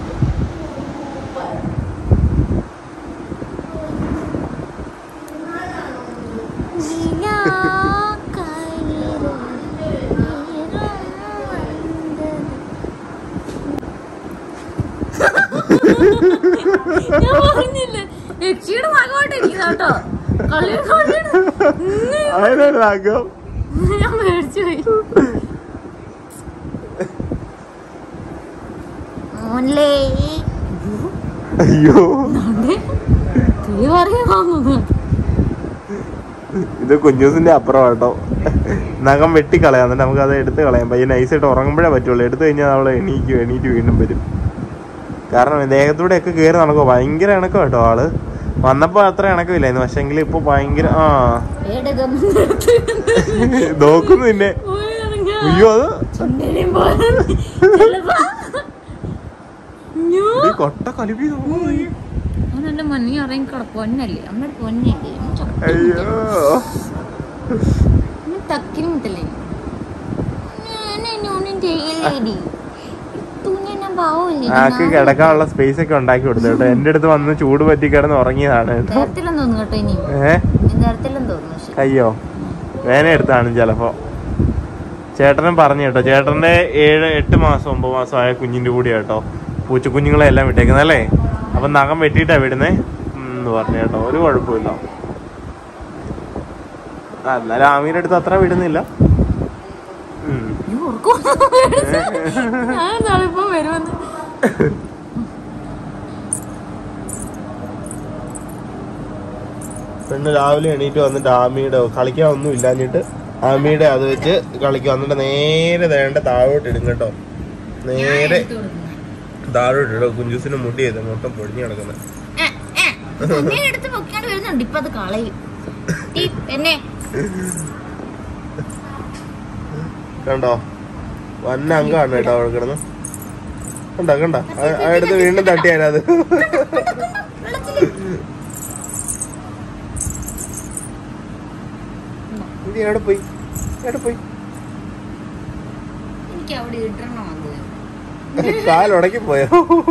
ഞാൻ പറഞ്ഞില്ലേ ലക്ഷിയുടെ ഭാഗമായിട്ട് ഇരിക്കുന്ന കേട്ടോ. ഞാൻ മേടിച്ചു പോയി. അയ്യോ ഇത് കുഞ്ഞൂസിന്റെ അപ്പുറം കേട്ടോ. നഖം വെട്ടിക്കളയാം. എന്നിട്ട് നമുക്ക് അത് എടുത്ത് കളയാം. പയ്യെ നൈസായിട്ട് ഉറങ്ങുമ്പോഴേ പറ്റുള്ളൂ. എടുത്തു കഴിഞ്ഞാൽ അവള് എണീക്കും. എണീറ്റ് വീണ്ടും വരും. കാരണം ദേഹത്തൂടെ ഒക്കെ കയറി നടക്കുമോ. ഭയങ്കര ഇണക്കം കേട്ടോ ആള്. വന്നപ്പോ അത്ര ഇണക്കമില്ലായിരുന്നു. പക്ഷെങ്കിൽ ഇപ്പൊ ഭയങ്കര ആ നോക്കുന്നു നിന്നെ. അയ്യോ അത് കൊട്ട കലിപ്പി നോക്കുന്നു. എന്റെ മഞ്ഞ ഇറങ്ങി പൊന്നല്ലേ അമ്മ പൊന്നല്ലേ. അയ്യോ തക്കിന് മുട്ടല്ലേ ആക്ക് കിടക്കാനുള്ള സ്പേസ് ഒക്കെ ഉണ്ടാക്കി കൊടുത്തു കേട്ടോ. എന്റെ അടുത്ത് വന്ന് ചൂട് പറ്റി കിടന്ന് ഉറങ്ങിയതാണ് കേട്ടോ. ഏഹ് അയ്യോ വേന എടുത്താണ് ചിലപ്പോ. ചേട്ടനും പറഞ്ഞു കേട്ടോ. ചേട്ടന്റെ ഏഴ് എട്ട് മാസം ഒമ്പത് മാസം ആയ കുഞ്ഞിന്റെ കൂടി കേട്ടോ പൂച്ചക്കുഞ്ഞുങ്ങളെ എല്ലാം വിട്ടേക്കുന്നത് അല്ലേ. അപ്പൊ നഖം വെട്ടിയിട്ടാ വിടുന്നേ എന്ന് പറഞ്ഞു കേട്ടോ. ഒരു കുഴപ്പമില്ല. എന്നാലും ആമീന്റെ അടുത്ത് അത്ര വിടുന്നില്ല. പെണ്ണ് രാവിലെ എണീറ്റ് വന്നിട്ട് ആമിയുടെ കളിക്കാൻ ഒന്നും ഇല്ലാഞ്ഞിട്ട് ആമിയുടെ അത് വെച്ച് കളിക്കുക. എന്നിട്ട് നേരെ വേണ്ട താഴോട്ട് ഇടും കേട്ടോ. നേരെ താഴോട്ട് ഇടും. കുഞ്ചൂസിന് മുടി ചെയ്ത് മൊത്തം പൊടിഞ്ഞു കിടക്കുന്നത്. കണ്ടോ വന്ന അങ്കാണ് കേട്ടോ അവിടെ കിടന്ന്. കണ്ടോ കണ്ടോ അടുത്ത് വീണ്ടും തട്ടിയാലത്. ഇത് എവിടെ പോയി എവിടെ പോയി? കാലുടക്കി പോയോ?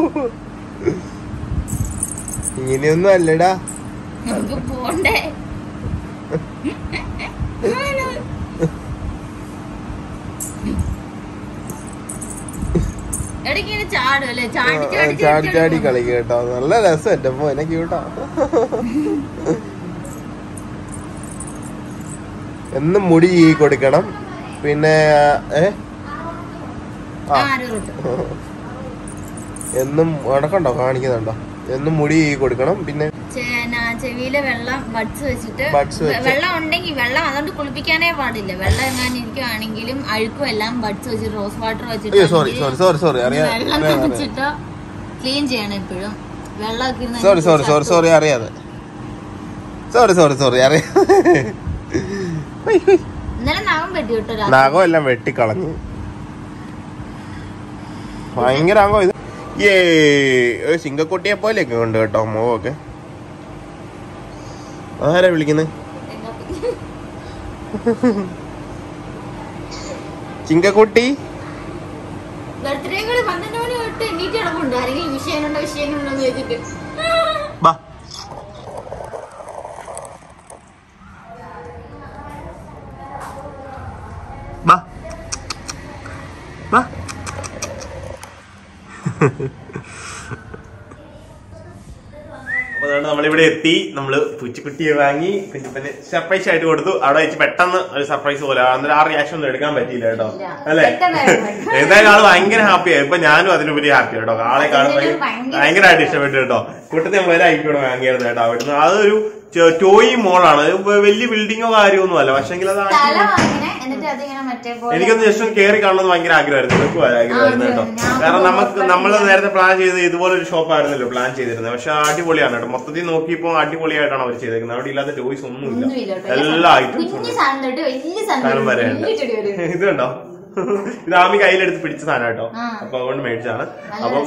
ഇങ്ങനെയൊന്നും അല്ലടാ. പോണ്ടേ ചാടി ചാടി കളി കേട്ടോ. നല്ല രസം. എന്റെ മോനെ ക്യൂട്ടാ. എന്നും മുടി ഈ കൊടുക്കണം. പിന്നെ ഏ ആ എന്നും അടക്കണ്ടോ കാണിക്കുന്നുണ്ടോ? എന്നും മുടി ഈ കൊടുക്കണം. പിന്നെ ചെവിയിലെ വെള്ളം ബഡ്സ് വെച്ചിട്ട് ബഡ്സ് വെള്ളം ഉണ്ടെങ്കിൽ വെള്ളം അതുകൊണ്ട് കുളിപ്പിക്കാനേ പാടില്ല. വെള്ളം എങ്ങാനും ഇരിക്കുവാണെങ്കിലും അഴുക്കും എല്ലാം ബഡ്സ് വെച്ചിട്ട് റോസ് വാട്ടർ വെച്ചിട്ട് സോറി സോറി സോറി സോറി വെള്ളം വെച്ചിട്ട് ക്ലീൻ ചെയ്യണം എപ്പോഴും. വെള്ളം സോറി സോറി സോറി സോറി അറിയാതെ സോറി സോറി സോറി അറിയാ ഇന്നലെ നഖം വെട്ടി വിട്ടോ. നഖം എല്ലാം വെട്ടിക്കളഞ്ഞു. ഭയങ്കര അംഗം ഇത്. ഏ സിംഗക്കുട്ടിയെ പോലെയൊക്കെ ഉണ്ട് കേട്ടോ മോവൊക്കെ. ആരാ വിളിക്കുന്നത്? ചിങ്കക്കുട്ടി ബർത്ത്ഡേകള് പന്ത്രണ്ട് മണി തൊട്ട് എണീറ്റ് കിടപ്പുണ്ട്. ആരെങ്കിലും വിഷയങ്ങളുണ്ടോ വിഷയങ്ങളുണ്ടോന്ന് ചോദിച്ചിട്ട് ബാ ബാ ബാ അപ്പൊ നമ്മളിവിടെ എത്തി. നമ്മള് പൂച്ചക്കുട്ടിയെ വാങ്ങി കുഞ്ഞിപ്പന് സർപ്രൈസ് ആയിട്ട് കൊടുത്തു. അവിടെ വെച്ച് പെട്ടെന്ന് ഒരു സർപ്രൈസ് പോലെ അന്നേരം ആ റിയാക്ഷൻ ഒന്നും എടുക്കാൻ പറ്റിയില്ല കേട്ടോ. അല്ലെ എന്തായാലും ആള് ഭയങ്കര ഹാപ്പിയായി. ഇപ്പൊ ഞാനും അതിനുപരി ഹാപ്പി കേട്ടോ. ആളെ കാണുമ്പോൾ ഭയങ്കരമായിട്ട് ഇഷ്ടപ്പെട്ടു കേട്ടോ. കൂട്ടത്തിൽ നമ്മൾ ഒരു ഐക്യോടെ വാങ്ങിയായിരുന്നു കേട്ടോ. അവിടുന്ന് അതൊരു ടോയ് മോളാണ്. വലിയ ബിൽഡിങ്ങോ കാര്യമൊന്നും അല്ല. പക്ഷെ എങ്കിൽ അത് എനിക്കൊന്ന് ജസ്റ്റ് ഒന്ന് കയറി കാണണമെന്ന് ഭയങ്കര ആഗ്രഹമായിരുന്നു. എനിക്കും ആഗ്രഹമായിരുന്നു കേട്ടോ. കാരണം നമുക്ക് നമ്മൾ നേരത്തെ പ്ലാൻ ചെയ്ത് ഇതുപോലെ ഒരു ഷോപ്പ് ആയിരുന്നല്ലോ പ്ലാൻ ചെയ്തിരുന്നത്. പക്ഷെ അടിപൊളിയാണ് കേട്ടോ. മൊത്തത്തിൽ നോക്കിയപ്പോ അടിപൊളിയായിട്ടാണ് അവർ ചെയ്തേക്കുന്നത്. അവിടെ ഇല്ലാത്ത ടോയ്സ് ഒന്നുമില്ല. എല്ലാ ഐറ്റംസും സാധനം വരെയുണ്ട്. ഇത് കണ്ടോ, ഇത് ആമി കയ്യിലെടുത്ത് പിടിച്ച സാധനം കേട്ടോ. അപ്പൊ അതുകൊണ്ട് മേടിച്ചാണ്. അപ്പം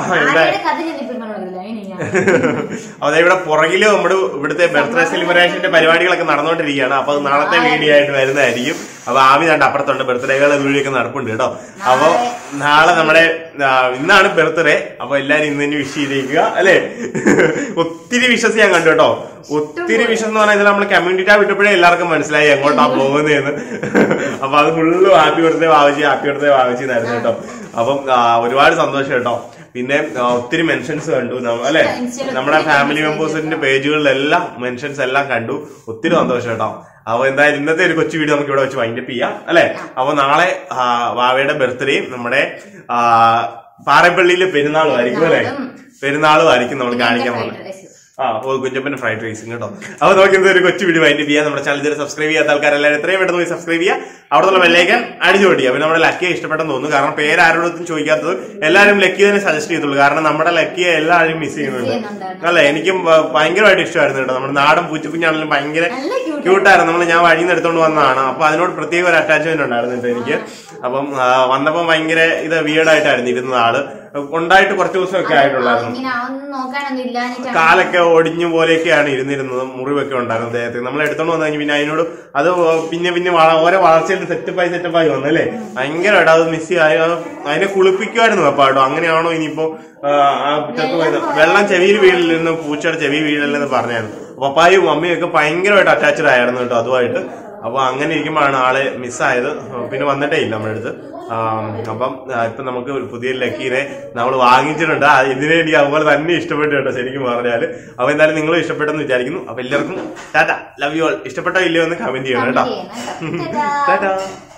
അതെ ഇവിടെ പുറകില് നമ്മുടെ ഇവിടുത്തെ ബർത്ത്ഡേ സെലിബ്രേഷന്റെ പരിപാടികളൊക്കെ നടന്നുകൊണ്ടിരിക്കുകയാണ്. അപ്പൊ നാളത്തെ വീഡിയോ ആയിട്ട് വരുന്നതായിരിക്കും. അപ്പൊ ആമി കണ്ട് അപ്പുറത്തുണ്ട് ബർത്ത്ഡേകളെ വീഡിയോ നടപ്പുണ്ട് കേട്ടോ. അപ്പൊ നാളെ നമ്മുടെ ഇന്നാണ് ബർത്ത്ഡേ. അപ്പൊ എല്ലാരും ഇന്ന് തന്നെ വിഷ് ചെയ്തേക്കുക അല്ലെ. ഒത്തിരി വിഷസ് ഞാൻ കണ്ടു കേട്ടോ. ഒത്തിരി വിഷസ് എന്ന് പറഞ്ഞാൽ നമ്മൾ കമ്മ്യൂണിറ്റി ടാബ് ഇട്ടപ്പോഴേ എല്ലാവർക്കും മനസ്സിലായി എങ്ങോട്ടാ പോകുന്നതെന്ന്. അപ്പൊ അത് full happy birthday Vavichi happy birthday Vavichi എന്നായിരുന്നു കേട്ടോ. അപ്പം ഒരുപാട് സന്തോഷം കേട്ടോ. പിന്നെ ഒത്തിരി മെൻഷൻസ് കണ്ടു അല്ലെ. നമ്മുടെ ഫാമിലി മെമ്പേഴ്സിന്റെ പേജുകളിലെല്ലാം മെൻഷൻസ് എല്ലാം കണ്ടു. ഒത്തിരി സന്തോഷം കേട്ടോ. അപ്പൊ എന്തായാലും ഇന്നത്തെ ഒരു കൊച്ചു വീഡിയോ നമുക്ക് ഇവിടെ വെച്ച് വൈൻഡപ്പ് ചെയ്യാം അല്ലെ. അപ്പൊ നാളെ വാവയുടെ ബർത്ത്ഡേയും നമ്മുടെ പാറപ്പള്ളിയിലെ പെരുന്നാളും ആയിരിക്കും അല്ലെ. പെരുന്നാളും ആയിരിക്കും നമ്മൾ കാണിക്കാൻ പോകുന്നത്. ആ ഓ കുഞ്ഞപ്പന്റെ ഫ്രൈഡ് റൈസും കേട്ടോ. അപ്പൊ നമുക്ക് ഇന്നത്തെ ഒരു കൊച്ചു വീഡിയോ വൈൻഡപ്പ് ചെയ്യാം. നമ്മുടെ ചാനൽ ഇതുവരെ സബ്സ്ക്രൈബ് ചെയ്യാത്ത ആൾക്കാരെല്ലാവരും എത്രയും പെട്ടെന്ന് പോയി സബ്സ്ക്രൈബ് ചെയ്യുക. അവിടെ നിന്നുള്ള ബെല്ലൈക്കൻ അടിച്ചു പൊട്ടിക്കുക. പിന്നെ നമ്മുടെ ലക്കിയെ ഇഷ്ടപ്പെട്ടെന്ന് തോന്നുന്നു. കാരണം പേര് ആരോടൊന്നും ചോദിക്കാത്തത് എല്ലാവരും ലക്കി തന്നെ സജസ്റ്റ് ചെയ്തുള്ളൂ. കാരണം നമ്മുടെ ലക്കിയെ എല്ലാവരും മിസ് ചെയ്യുന്നുണ്ട് അല്ലെ. എനിക്കും ഭയങ്കരമായിട്ട് ഇഷ്ടമായിരുന്നു കേട്ടോ. നമ്മുടെ നാടൻ പൂച്ചക്കുഞ്ഞാണെങ്കിലും ഭയങ്കര ക്യൂട്ടായിരുന്നു. നമ്മൾ ഞാൻ വഴിയിൽ നിന്ന് എടുത്തോണ്ട് വന്നതാണ്. അപ്പൊ അതിനോട് പ്രത്യേക ഒരു അറ്റാച്ച്മെന്റ് ഉണ്ടായിരുന്നു കേട്ടോ എനിക്ക്. അപ്പം വന്നപ്പോ ഭയങ്കര ഇത് വിയേർഡായിട്ടായിരുന്നു ഇരുന്നത്. ആള് ഉണ്ടായിട്ട് കുറച്ച് ദിവസമൊക്കെ ആയിട്ടുള്ളായിരുന്നു. കാലൊക്കെ ഒടിഞ്ഞു പോലെയൊക്കെയാണ് ഇരുന്നിരുന്നത്. മുറിവൊക്കെ ഉണ്ടായിരുന്നു അദ്ദേഹത്തിന്. നമ്മൾ എടുത്തോണ്ട് വന്നു കഴിഞ്ഞു പിന്നെ അതിനോട് അത് പിന്നെ പിന്നെ ഓരോ വളർച്ചയിൽ സെറ്റപ്പായി സെറ്റപ്പായി വന്നല്ലേ. ഭയങ്കരമായിട്ട് അത് മിസ് ആയി. അതിനെ കുളിപ്പിക്കുമായിരുന്നു അപ്പൊ കേട്ടോ. അങ്ങനെയാണോ ഇനിയിപ്പോ വെള്ളം ചെവിയിൽ വീഴില്ലെന്ന് പൂച്ചയുടെ ചെവി വീഴില്ലെന്ന് പറഞ്ഞായിരുന്നു. പപ്പായും മമ്മിയും ഒക്കെ ഭയങ്കരമായിട്ട് അറ്റാച്ച്ഡ് ആയിരുന്നു കേട്ടോ അതുമായിട്ട്. അപ്പൊ അങ്ങനെ ഇരിക്കുമ്പോഴാണ് ആളെ മിസ്സായത്. പിന്നെ വന്നിട്ടേ ഇല്ല നമ്മുടെ അടുത്ത്. അപ്പം ഇപ്പൊ നമുക്ക് ഒരു പുതിയ ലക്കീനെ നമ്മൾ വാങ്ങിച്ചിട്ടുണ്ട്. ഇതിനെ എനിക്ക് അതുപോലെ തന്നെ ഇഷ്ടപ്പെട്ടു കേട്ടോ ശരിക്കും പറഞ്ഞാല്. അപ്പൊ എന്തായാലും നിങ്ങളും ഇഷ്ടപ്പെട്ടെന്ന് വിചാരിക്കുന്നു. അപ്പൊ എല്ലാവർക്കും ടാറ്റ, ലവ് യു ഓൾ. ഇഷ്ടപ്പെട്ടോ ഇല്ലയോ എന്ന് കമന്റ് ചെയ്യണം കേട്ടോ. ടാറ്റ.